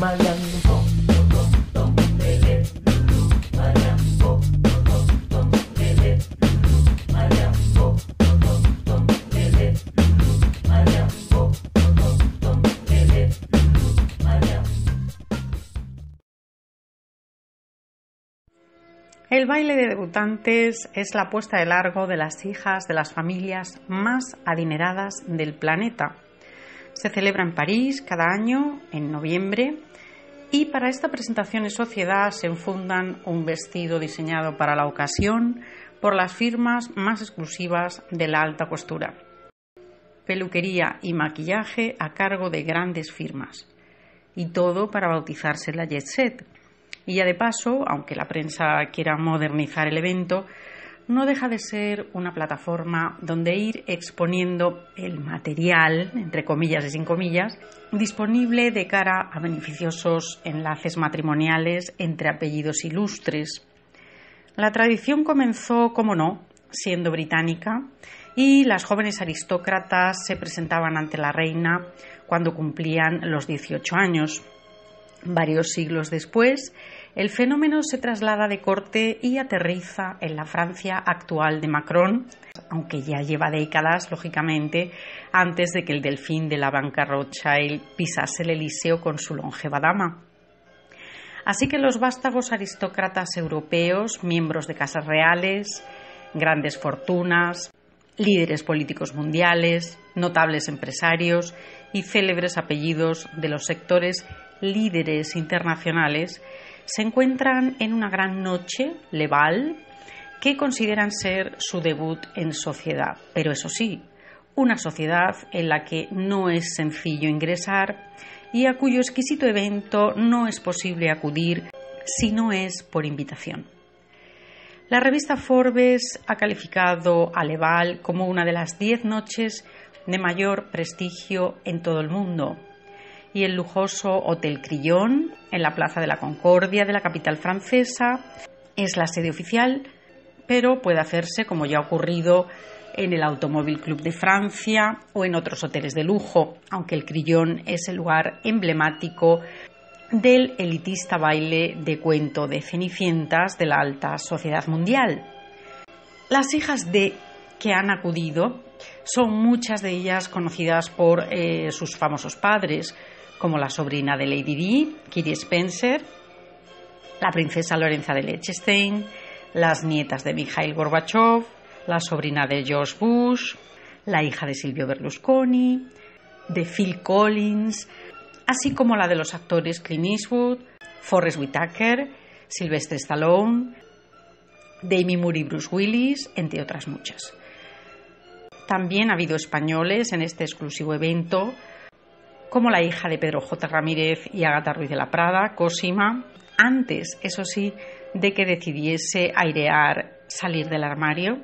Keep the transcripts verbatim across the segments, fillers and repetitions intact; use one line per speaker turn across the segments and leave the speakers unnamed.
El baile de debutantes es la puesta de largo de las hijas de las familias más adineradas del planeta. Se celebra en París cada año, en noviembre, y para esta presentación en sociedad se enfundan un vestido diseñado para la ocasión por las firmas más exclusivas de la alta costura. Peluquería y maquillaje a cargo de grandes firmas. Y todo para bautizarse en la jet set. Y ya de paso, aunque la prensa quiera modernizar el evento, no deja de ser una plataforma donde ir exponiendo el material, entre comillas y sin comillas, disponible de cara a beneficiosos enlaces matrimoniales entre apellidos ilustres. La tradición comenzó, como no, siendo británica, y las jóvenes aristócratas se presentaban ante la reina cuando cumplían los dieciocho años. Varios siglos después, el fenómeno se traslada de corte y aterriza en la Francia actual de Macron, aunque ya lleva décadas, lógicamente, antes de que el delfín de la banca Rothschild pisase el Elíseo con su longeva dama. Así que los vástagos aristócratas europeos, miembros de casas reales, grandes fortunas, líderes políticos mundiales, notables empresarios y célebres apellidos de los sectores líderes internacionales se encuentran en una gran noche, Le Bal, que consideran ser su debut en sociedad. Pero eso sí, una sociedad en la que no es sencillo ingresar y a cuyo exquisito evento no es posible acudir si no es por invitación. La revista Forbes ha calificado a Le Bal como una de las diez noches de mayor prestigio en todo el mundo. Y el lujoso Hotel Crillon, en la Plaza de la Concordia de la capital francesa, es la sede oficial, pero puede hacerse, como ya ha ocurrido, en el Automóvil Club de Francia o en otros hoteles de lujo, aunque el Crillon es el lugar emblemático del elitista baile de cuento de cenicientas de la alta sociedad mundial. Las hijas de que han acudido son muchas de ellas conocidas por eh, sus famosos padres, como la sobrina de Lady Di, Kitty Spencer, la princesa Lorenza de Liechtenstein, las nietas de Mikhail Gorbachev, la sobrina de George Bush, la hija de Silvio Berlusconi, de Phil Collins, así como la de los actores Clint Eastwood, Forrest Whitaker, Sylvester Stallone, Demi Moore y Bruce Willis, entre otras muchas. También ha habido españoles en este exclusivo evento, como la hija de Pedro J. Ramírez y Ágata Ruiz de la Prada, Cosima, antes, eso sí, de que decidiese airear salir del armario,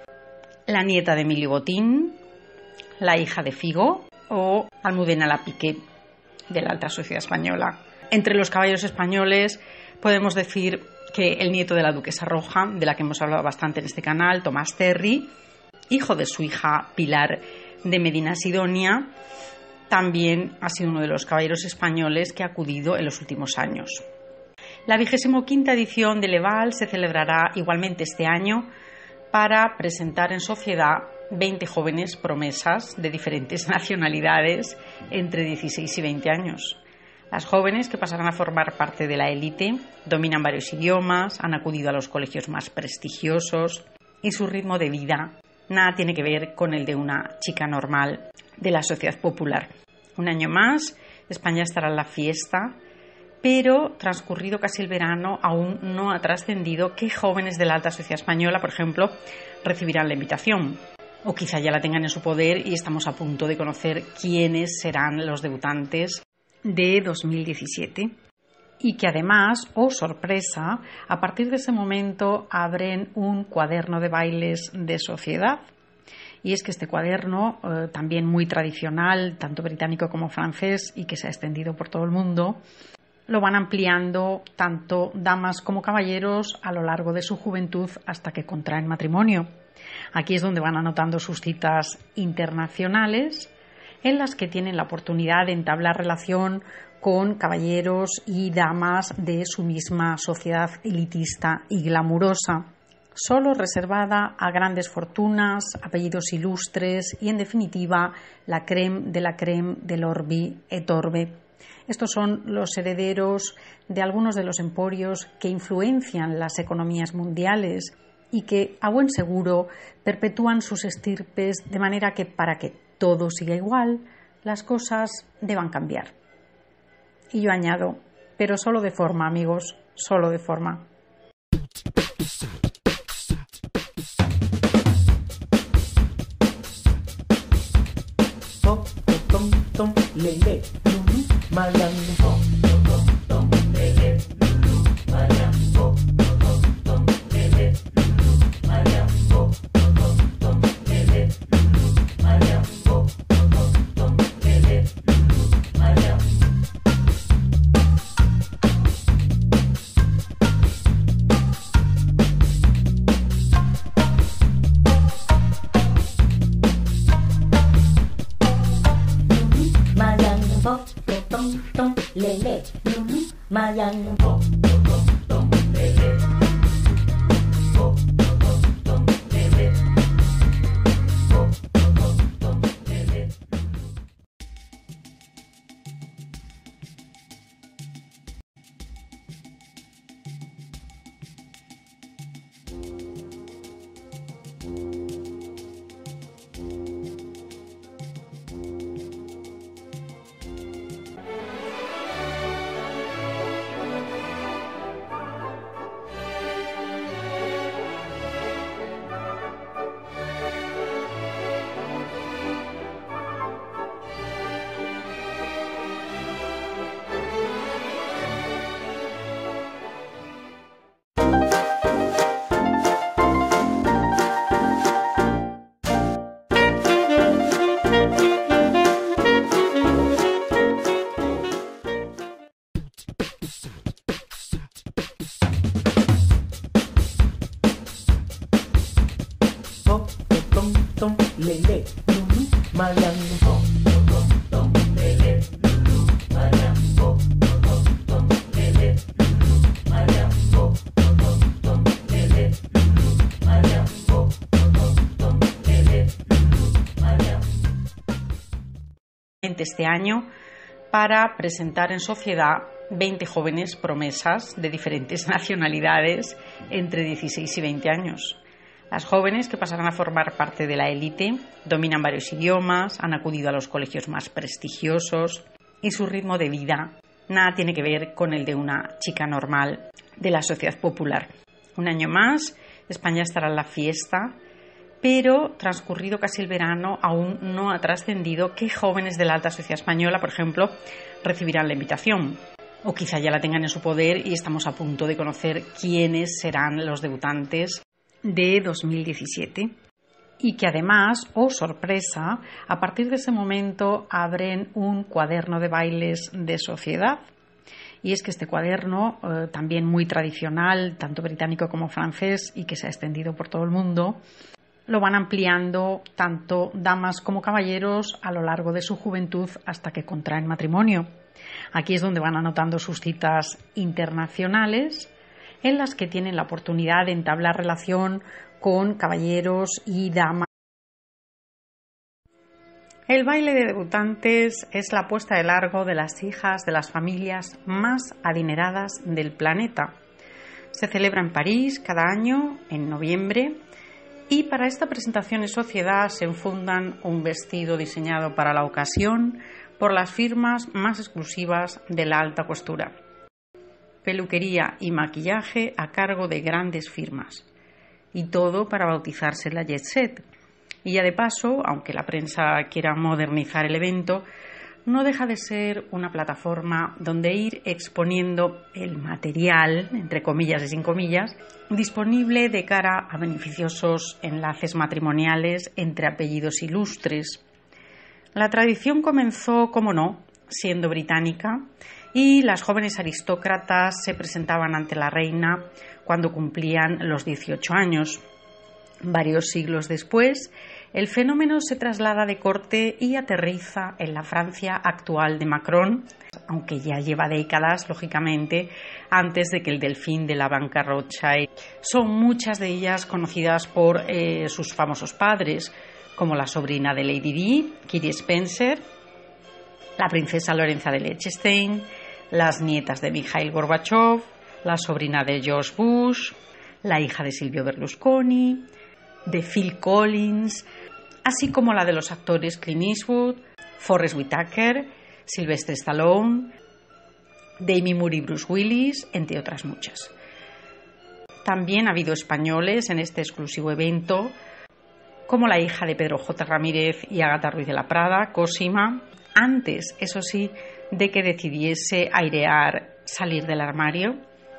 la nieta de Emilio Botín, la hija de Figo o Almudena Lapique, de la alta sociedad española. Entre los caballeros españoles podemos decir que el nieto de la duquesa Roja, de la que hemos hablado bastante en este canal, Tomás Terry, hijo de su hija Pilar de Medina Sidonia, también ha sido uno de los caballeros españoles que ha acudido en los últimos años. La vigésimo quinta edición de Le Bal se celebrará igualmente este año para presentar en sociedad veinte jóvenes promesas de diferentes nacionalidades entre dieciséis y veinte años. Las jóvenes, que pasarán a formar parte de la élite, dominan varios idiomas, han acudido a los colegios más prestigiosos y su ritmo de vida nada tiene que ver con el de una chica normal de la sociedad popular. Un año más, España estará en la fiesta, pero transcurrido casi el verano aún no ha trascendido qué jóvenes de la alta sociedad española, por ejemplo, recibirán la invitación. O quizá ya la tengan en su poder y estamos a punto de conocer quiénes serán los debutantes de dos mil diecisiete. Y que además, oh sorpresa, a partir de ese momento abren un cuaderno de bailes de sociedad. Y es que este cuaderno, eh, también muy tradicional, tanto británico como francés, y que se ha extendido por todo el mundo, lo van ampliando tanto damas como caballeros a lo largo de su juventud hasta que contraen matrimonio. Aquí es donde van anotando sus citas internacionales, en las que tienen la oportunidad de entablar relación con caballeros y damas de su misma sociedad elitista y glamurosa, solo reservada a grandes fortunas, apellidos ilustres y, en definitiva, la crème de la crème del orbi et orbe. Estos son los herederos de algunos de los emporios que influencian las economías mundiales y que, a buen seguro, perpetúan sus estirpes de manera que, para que todo siga igual, las cosas deban cambiar. Y yo añado, pero solo de forma, amigos, solo de forma. Este año para presentar en sociedad veinte jóvenes promesas de diferentes nacionalidades entre dieciséis y veinte años. Las jóvenes que pasarán a formar parte de la élite dominan varios idiomas, han acudido a los colegios más prestigiosos y su ritmo de vida nada tiene que ver con el de una chica normal de la sociedad popular. Un año más, España estará en la fiesta, pero transcurrido casi el verano aún no ha trascendido qué jóvenes de la alta sociedad española, por ejemplo, recibirán la invitación. O quizá ya la tengan en su poder y estamos a punto de conocer quiénes serán los debutantes de dos mil diecisiete. Y que además, oh sorpresa, a partir de ese momento abren un cuaderno de bailes de sociedad. Y es que este cuaderno, eh, también muy tradicional, tanto británico como francés, y que se ha extendido por todo el mundo, lo van ampliando tanto damas como caballeros a lo largo de su juventud hasta que contraen matrimonio. Aquí es donde van anotando sus citas internacionales en las que tienen la oportunidad de entablar relación con caballeros y damas. El baile de debutantes es la puesta de largo de las hijas de las familias más adineradas del planeta. Se celebra en París cada año, en noviembre, y para esta presentación en sociedad se enfundan un vestido diseñado para la ocasión por las firmas más exclusivas de la alta costura. Peluquería y maquillaje a cargo de grandes firmas. Y todo para bautizarse en la jet set. Y ya de paso, aunque la prensa quiera modernizar el evento, no deja de ser una plataforma donde ir exponiendo el material, entre comillas y sin comillas, disponible de cara a beneficiosos enlaces matrimoniales entre apellidos ilustres. La tradición comenzó, como no, siendo británica, y las jóvenes aristócratas se presentaban ante la reina cuando cumplían los dieciocho años. Varios siglos después, El fenómeno se traslada de corte y aterriza en la Francia actual de Macron, aunque ya lleva décadas, lógicamente, antes de que el delfín de la bancarrota. Son muchas de ellas conocidas por eh, sus famosos padres, como la sobrina de Lady Di, Kitty Spencer, la princesa Lorenza de Liechtenstein, las nietas de Mikhail Gorbachev, la sobrina de George Bush, la hija de Silvio Berlusconi, de Phil Collins, así como la de los actores Clint Eastwood, Forrest Whitaker, Sylvester Stallone, Demi Moore y Bruce Willis, entre otras muchas. También ha habido españoles en este exclusivo evento, como la hija de Pedro J. Ramírez y Ágata Ruiz de la Prada, Cosima, antes, eso sí, de que decidiese airear salir del armario,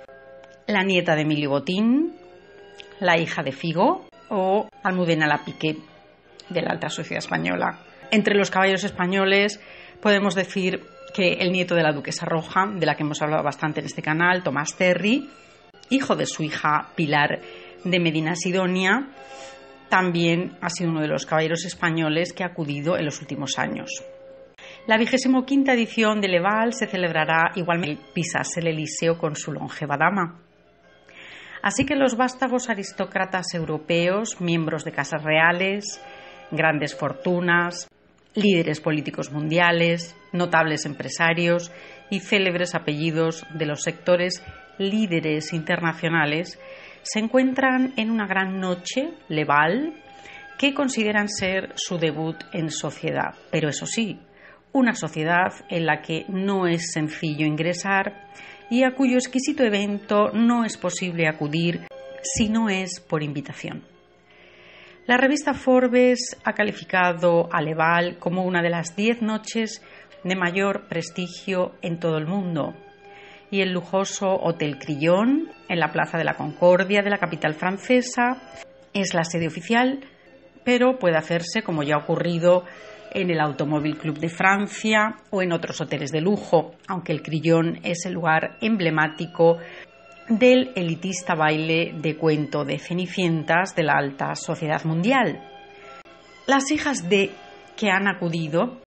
la nieta de Emilio Botín, la hija de Figo o Almudena Lapique, de la alta sociedad española. Entre los caballeros españoles podemos decir que el nieto de la duquesa Roja, de la que hemos hablado bastante en este canal, Tomás Terry, hijo de su hija Pilar de Medina Sidonia, también ha sido uno de los caballeros españoles que ha acudido en los últimos años. La vigésimo quinta edición de Leval se celebrará igualmente en Pisas, el Elíseo, con su longeva dama. Así que los vástagos aristócratas europeos, miembros de casas reales, grandes fortunas, líderes políticos mundiales, notables empresarios y célebres apellidos de los sectores líderes internacionales se encuentran en una gran noche, Leval, que consideran ser su debut en sociedad. Pero eso sí, una sociedad en la que no es sencillo ingresar y a cuyo exquisito evento no es posible acudir si no es por invitación. La revista Forbes ha calificado a Leval como una de las diez noches de mayor prestigio en todo el mundo, y el lujoso Hotel Crillon, en la Plaza de la Concordia de la capital francesa, es la sede oficial, pero puede hacerse, como ya ha ocurrido, en el Automóvil Club de Francia o en otros hoteles de lujo, aunque el Crillon es el lugar emblemático del elitista baile de cuento de cenicientas de la alta sociedad mundial. Las hijas de que han acudido